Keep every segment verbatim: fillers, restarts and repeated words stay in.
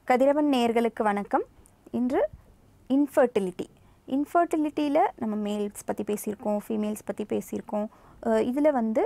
கதிரவன் நேயர்களுக்கு வணக்கம். இன்று இன்ஃபர்டிலிட்டி இன்ஃபர்டிலிட்டியில் நம்ம மேல்ஸ் பற்றி பேசியிருக்கோம், ஃபீமேல்ஸ் பற்றி பேசியிருக்கோம். இதில் வந்து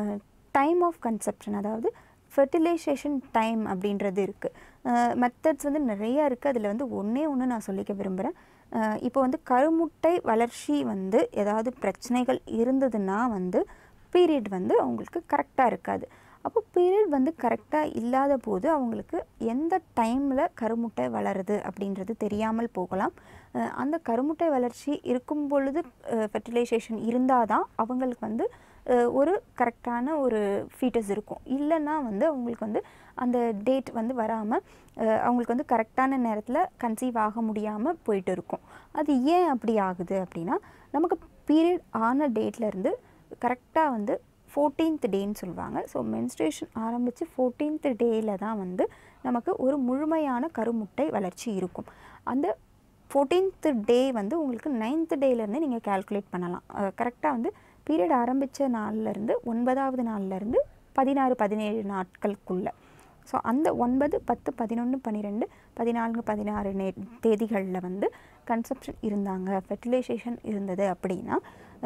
டைம் ஆஃப் கன்செப்ஷன், அதாவது ஃபெர்டிலைசேஷன் டைம் அப்படின்றது இருக்குது. மெத்தட்ஸ் வந்து நிறையா இருக்குது. அதில் வந்து ஒன்றே ஒன்று நான் சொல்லிக்க விரும்புகிறேன். இப்போ வந்து கருமுட்டை வளர்ச்சி வந்து ஏதாவது பிரச்சனைகள் இருந்ததுன்னா வந்து பீரியட் வந்து அவங்களுக்கு கரெக்டாக இருக்காது. அப்போ பீரியட் வந்து கரெக்டாக இல்லாத போது அவங்களுக்கு எந்த டைமில் கருமுட்டை வளருது அப்படின்றது தெரியாமல் போகலாம். அந்த கருமுட்டை வளர்ச்சி இருக்கும் பொழுது ஃபெர்டிலைசேஷன் இருந்தால் தான் அவங்களுக்கு வந்து ஒரு கரெக்டான ஒரு ஃபீட்டஸ் இருக்கும். இல்லைன்னா வந்து அவங்களுக்கு வந்து அந்த டேட் வந்து வராமல் அவங்களுக்கு வந்து கரெக்டான நேரத்தில் கன்சீவ் ஆக முடியாமல் போயிட்டு இருக்கும். அது ஏன் அப்படி ஆகுது அப்படின்னா, நமக்கு பீரியட் ஆன டேட்லேருந்து கரெக்டாக வந்து ஃபோர்டீன்த் டேன்னு சொல்லுவாங்க. ஸோ மென்ஸ்ட்ரேஷன் ஆரம்பித்து ஃபோர்டீன்த் டேயில் தான் வந்து நமக்கு ஒரு முழுமையான கருமுட்டை வளர்ச்சி இருக்கும். அந்த ஃபோர்டீன்த் டே வந்து உங்களுக்கு நைன்த் டேலேருந்து நீங்கள் கால்குலேட் பண்ணலாம். கரெக்டாக வந்து பீரியட் ஆரம்பித்த நாள்லேருந்து ஒன்பதாவது நாள்லேருந்து பதினாறு பதினேழு நாட்களுக்குள்ளே. ஸோ அந்த ஒன்பது பத்து பதினொன்று பன்னிரெண்டு பதினான்கு பதினாறு நே தேதிகளில் வந்து கன்செப்ஷன் இருந்தாங்க, ஃபெர்டிலைசேஷன் இருந்தது அப்படின்னா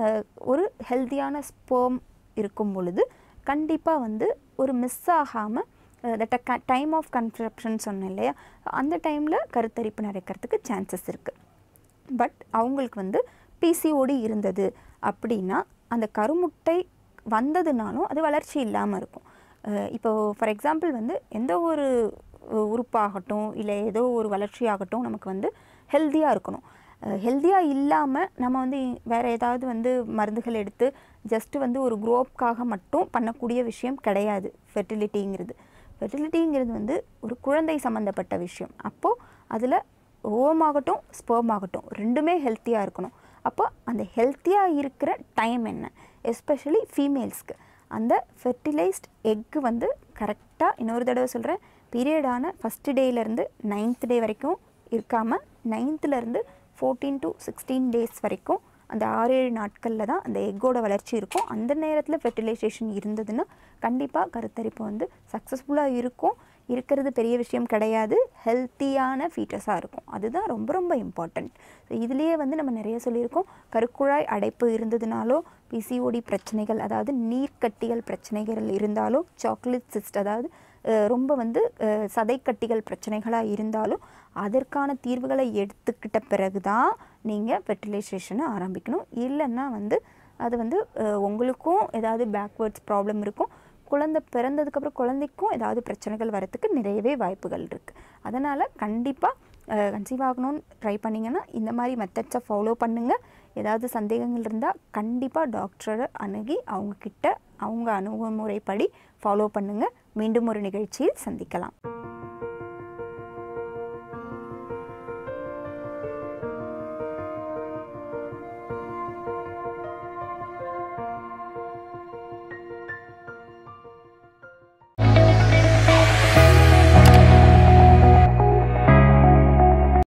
ஒரு ஹெல்த்தியான ஸ்பெர்ம் இருக்கும் பொழுது கண்டிப்பாக வந்து ஒரு மிஸ் ஆகாமல் தட் க டைம் ஆஃப் கன்செப்ஷன் சொன்னேன் இல்லையா, அந்த டைமில் கருத்தரிப்பு நடக்கிறதுக்கு சான்சஸ் இருக்குது. பட் அவங்களுக்கு வந்து பிசிஓடி இருந்தது அப்படின்னா அந்த கருமுட்டை வந்ததுனாலும் அது வளர்ச்சி இல்லாமல் இருக்கும். இப்போது ஃபார் எக்ஸாம்பிள் வந்து எந்த ஒரு உறுப்பாகட்டும் இல்லை ஏதோ ஒரு வளர்ச்சி ஆகட்டும் நமக்கு வந்து ஹெல்த்தியாக இருக்கணும். ஹெல்த்தியாக இல்லாமல் நம்ம வந்து வேறு ஏதாவது வந்து மருந்துகள் எடுத்து ஜஸ்ட்டு வந்து ஒரு க்ரோப்காக மட்டும் பண்ணக்கூடிய விஷயம் கிடையாது ஃபெர்டிலிட்டிங்கிறது. ஃபெர்டிலிட்டிங்கிறது வந்து ஒரு குழந்தை சம்மந்தப்பட்ட விஷயம். அப்போது அதில் ஓவம் ஆகட்டும் ஸ்பெர்ம் ஆகட்டும் ரெண்டுமே ஹெல்த்தியாக இருக்கணும். அப்போ அந்த ஹெல்த்தியாக இருக்கிற டைம் என்ன, எஸ்பெஷலி ஃபீமேல்ஸ்க்கு அந்த ஃபெர்டிலைஸ்ட் எக்கு வந்து கரெக்டாக, இன்னொரு தடவை சொல்கிறேன், பீரியடான ஃபஸ்ட்டு டேலேருந்து நைன்த் டே வரைக்கும் இருக்காமல் நைன்த்துலேருந்து ஃபோர்டீன் டு சிக்ஸ்டீன் டேஸ் வரைக்கும் அந்த ஆறு ஏழு நாட்களில் தான் அந்த எக்கோட வளர்ச்சி இருக்கும். அந்த நேரத்தில் ஃபெர்டிலைசேஷன் இருந்ததுன்னா கண்டிப்பாக கருத்தரிப்பு வந்து சக்ஸஸ்ஃபுல்லாக இருக்கும். இருக்கிறது பெரிய விஷயம் கிடையாது, ஹெல்த்தியான ஃபீட்டஸாக இருக்கும். அதுதான் ரொம்ப ரொம்ப இம்பார்ட்டண்ட். ஸோ இதுலேயே வந்து நம்ம நிறைய சொல்லியிருக்கோம். கருக்குழாய் அடைப்பு இருந்ததுனாலோ, பிசிஓடி பிரச்சனைகள் அதாவது நீர்க்கட்டிகள் பிரச்சனைகள் இருந்தாலோ, சாக்லேட் சிஸ்ட் அதாவது ரொம்ப வந்து சதைக்கட்டிகள் பிரச்சனைகளாக இருந்தாலும் அதற்கான தீர்வுகளை எடுத்துக்கிட்ட பிறகு தான் நீங்கள் ஃபெர்டிலைசேஷனை ஆரம்பிக்கணும். இல்லைன்னா வந்து அது வந்து உங்களுக்கும் ஏதாவது பேக்வேர்ட்ஸ் ப்ராப்ளம் இருக்கும், குழந்தை பிறந்ததுக்கப்புறம் குழந்தைக்கும் ஏதாவது பிரச்சனைகள் வரத்துக்கு நிறையவே வாய்ப்புகள் இருக்குது. அதனால் கண்டிப்பாக கன்சீவ் ஆகணும்னு ட்ரை பண்ணிங்கன்னா இந்த மாதிரி மெத்தட்ஸை ஃபாலோ பண்ணுங்கள். ஏதாவது சந்தேகங்கள் இருந்தால் கண்டிப்பாக டாக்டரை அணுகி அவங்கக்கிட்ட அவங்க அணுகுமுறைப்படி ஃபாலோ பண்ணுங்கள். மீண்டும் ஒரு நிகழ்ச்சியில் சந்திக்கலாம்.